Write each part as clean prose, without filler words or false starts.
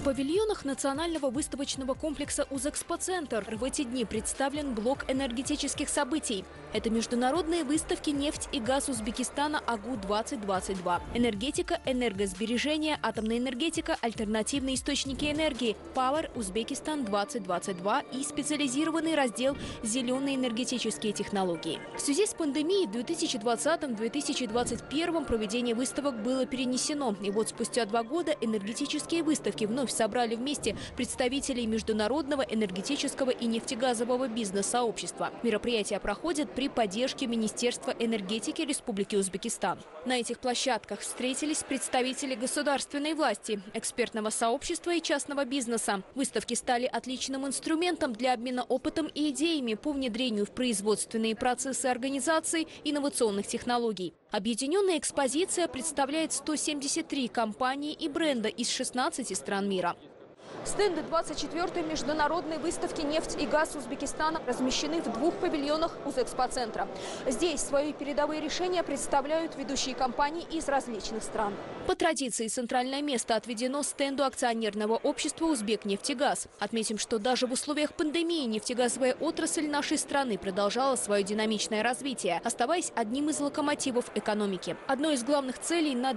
павильонах национального выставочного комплекса «Узэкспоцентр» в эти дни представлен блок энергетических событий. Это международные выставки «Нефть и газ Узбекистана АГУ-2022», энергетика, энергосбережение, атомная энергетика, альтернативные источники энергии, Power Узбекистан 2022 и специализированный раздел «Зеленые энергетические технологии». В связи с пандемией в 2020-2021 проведение выставок было перенесено. И вот спустя 2 года энергетические выставки вновь собрали вместе представителей международного энергетического и нефтегазового бизнес-сообщества. Мероприятия проходят при поддержке Министерства энергетики Республики Узбекистан. На этих площадках встретились представители государственной власти, экспертного сообщества и частного бизнеса. Выставки стали отличным инструментом для обмена опытом и идеями по внедрению в производственные процессы организации инновационных технологий. Объединенная экспозиция представляет 173 компании и бренда из 16 стран мира. Стенды 24-й международной выставки «Нефть и газ Узбекистана» размещены в 2 павильонах Узэкспоцентра. Здесь свои передовые решения представляют ведущие компании из различных стран. По традиции центральное место отведено стенду акционерного общества «Узбекнефтегаз». Отметим, что даже в условиях пандемии нефтегазовая отрасль нашей страны продолжала свое динамичное развитие, оставаясь одним из локомотивов экономики. Одной из главных целей на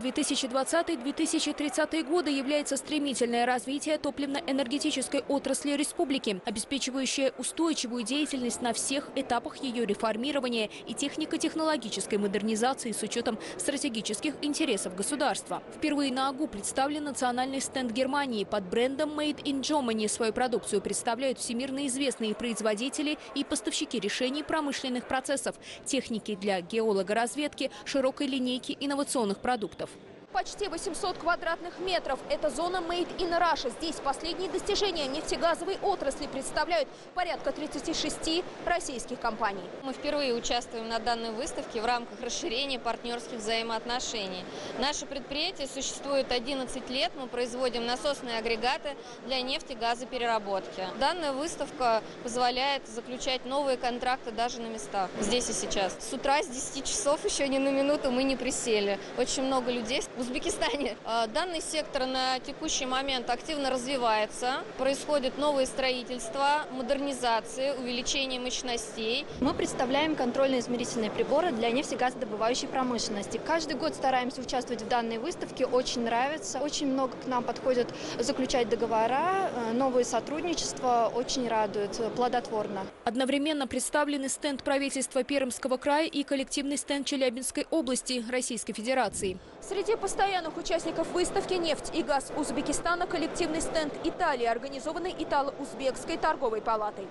2020-2030 годы является стремительное развитие топливно-энергетической отрасли республики, обеспечивающая устойчивую деятельность на всех этапах ее реформирования и технико-технологической модернизации с учетом стратегических интересов государства. Впервые на АГУ представлен национальный стенд Германии. Под брендом Made in Germany свою продукцию представляют всемирно известные производители и поставщики решений промышленных процессов, техники для геологоразведки, широкой линейки инновационных продуктов. Почти 800 квадратных метров. Это зона Made in Russia. Здесь последние достижения нефтегазовой отрасли представляют порядка 36 российских компаний. Мы впервые участвуем на данной выставке в рамках расширения партнерских взаимоотношений. Наше предприятие существует 11 лет. Мы производим насосные агрегаты для нефтегазопереработки. Данная выставка позволяет заключать новые контракты даже на местах, здесь и сейчас. С утра с 10 часов еще ни на минуту мы не присели. Очень много людей в Узбекистане. Данный сектор на текущий момент активно развивается. Происходит новое строительство, модернизация, увеличение мощностей. Мы представляем контрольно-измерительные приборы для нефтегазодобывающей промышленности. Каждый год стараемся участвовать в данной выставке. Очень нравится. Очень много к нам подходят заключать договора. Новые сотрудничества очень радуют, плодотворно. Одновременно представлены стенд правительства Пермского края и коллективный стенд Челябинской области Российской Федерации. Среди постоянных участников выставки «Нефть и газ Узбекистана» коллективный стенд Италии, организованный Итало-Узбекской торговой палатой.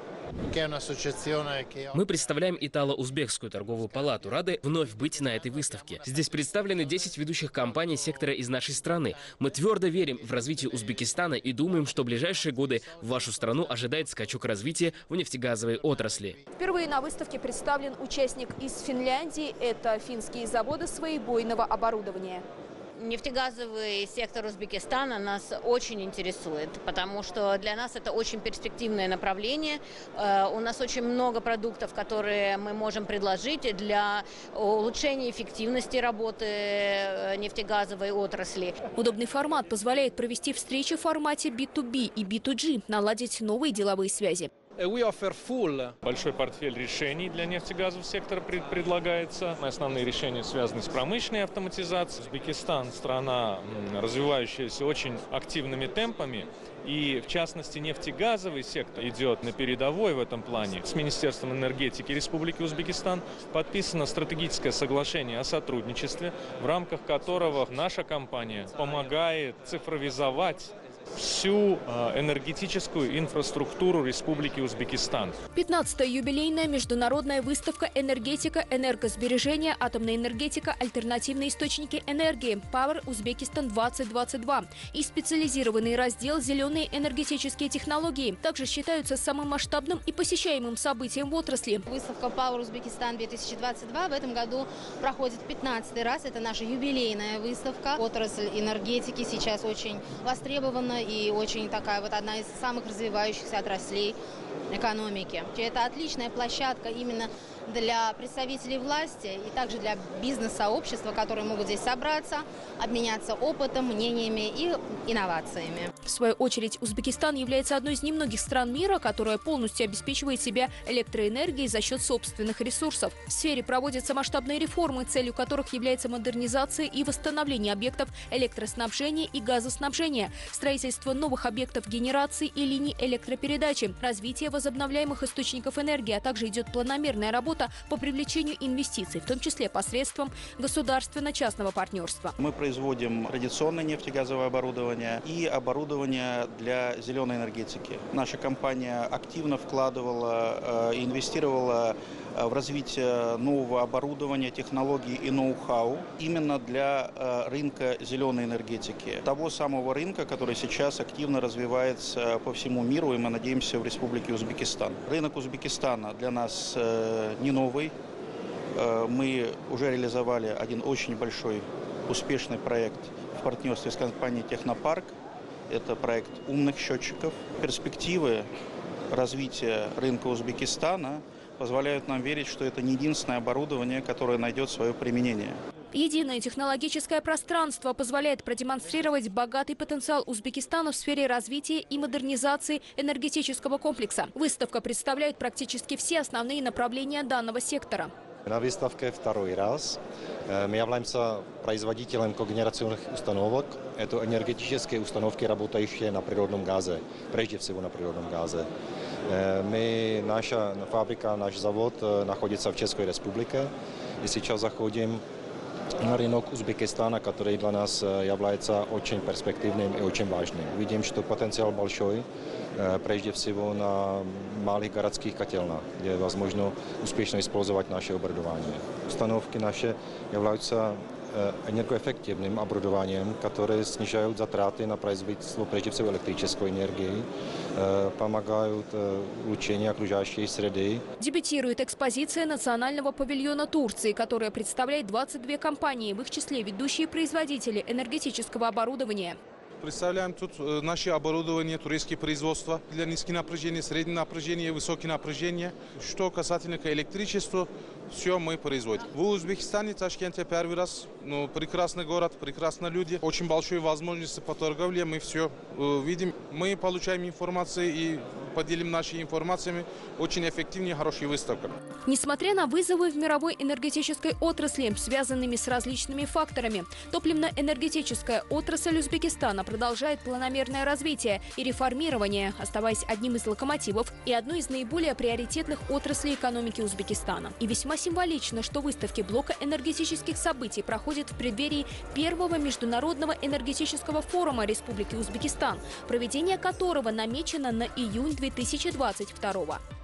Мы представляем Итало-Узбекскую торговую палату. Рады вновь быть на этой выставке. Здесь представлены 10 ведущих компаний сектора из нашей страны. Мы твердо верим в развитие Узбекистана и думаем, что в ближайшие годы вашу страну ожидает скачок развития в нефтегазовой отрасли. Впервые на выставке представлен участник из Финляндии. Это финские заводы своебойного оборудования. Нефтегазовый сектор Узбекистана нас очень интересует, потому что для нас это очень перспективное направление. У нас очень много продуктов, которые мы можем предложить для улучшения эффективности работы нефтегазовой отрасли. Удобный формат позволяет провести встречи в формате B2B и B2G, наладить новые деловые связи. Большой портфель решений для нефтегазового сектора предлагается. Основные решения связаны с промышленной автоматизацией. Узбекистан – страна, развивающаяся очень активными темпами. И, в частности, нефтегазовый сектор идет на передовой в этом плане. С Министерством энергетики Республики Узбекистан подписано стратегическое соглашение о сотрудничестве, в рамках которого наша компания помогает цифровизовать всю энергетическую инфраструктуру Республики Узбекистан. 15-я юбилейная международная выставка «Энергетика, энергосбережение, атомная энергетика, альтернативные источники энергии» Power Узбекистан 2022 и специализированный раздел «Зеленые энергетические технологии» также считаются самым масштабным и посещаемым событием в отрасли. Выставка Power Узбекистан 2022 в этом году проходит 15-й раз. Это наша юбилейная выставка. Отрасль энергетики сейчас очень востребована и очень такая вот одна из самых развивающихся отраслей экономики. Это отличная площадка именно для представителей власти и также для бизнес-сообщества, которые могут здесь собраться, обменяться опытом, мнениями и инновациями. В свою очередь, Узбекистан является одной из немногих стран мира, которая полностью обеспечивает себя электроэнергией за счет собственных ресурсов. В сфере проводятся масштабные реформы, целью которых является модернизация и восстановление объектов электроснабжения и газоснабжения, строительство новых объектов генерации и линий электропередачи, развитие возобновляемых источников энергии, а также идет планомерная работа по привлечению инвестиций, в том числе посредством государственно-частного партнерства. Мы производим традиционное нефтегазовое оборудование и оборудование для зеленой энергетики. Наша компания активно вкладывала и инвестировала в развитие нового оборудования, технологий и ноу-хау именно для рынка зеленой энергетики. Того самого рынка, который сейчас активно развивается по всему миру, и мы надеемся в Республике Узбекистан. Рынок Узбекистана для нас не новый. Мы уже реализовали один очень большой успешный проект в партнерстве с компанией «Технопарк». Это проект умных счетчиков. Перспективы развития рынка Узбекистана позволяют нам верить, что это не единственное оборудование, которое найдет свое применение. Единое технологическое пространство позволяет продемонстрировать богатый потенциал Узбекистана в сфере развития и модернизации энергетического комплекса. Выставка представляет практически все основные направления данного сектора. На выставке второй раз. Мы являемся производителем когенерационных установок. Это энергетические установки, работающие на природном газе, прежде всего на природном газе. Наша фабрика, наш завод находится в České republice. И сейчас заходим на рынок Узбекистана, который для нас является очень перспективным и очень важным. Видим, что потенциал большой, прежде всего на малых городских котельнях, где возможно успешно использовать наше оборудование. Установки наши являются энергоэффективным оборудованием, которые снижают затраты на производство, прежде всего, электрической энергии, помогают улучшению окружающей среды. Дебютирует экспозиция национального павильона Турции, которая представляет 22 компании, в их числе ведущие производители энергетического оборудования. Представляем тут наше оборудование, турецкие производства для низких напряжений, среднего напряжения и высоких напряжения. Что касательно электричества, все мы производим. В Узбекистане, Ташкенте первый раз. Прекрасный город, прекрасные люди. Очень большие возможности по торговле. Мы все видим. Мы получаем информацию и поделим нашими информациями. Очень эффективная, хорошая выставка. Несмотря на вызовы в мировой энергетической отрасли, связанными с различными факторами, топливно-энергетическая отрасль Узбекистана продолжает планомерное развитие и реформирование, оставаясь одним из локомотивов и одной из наиболее приоритетных отраслей экономики Узбекистана. И весьма символично, что выставки блока энергетических событий проходят в преддверии первого международного энергетического форума Республики Узбекистан, проведение которого намечено на июнь 2022 года.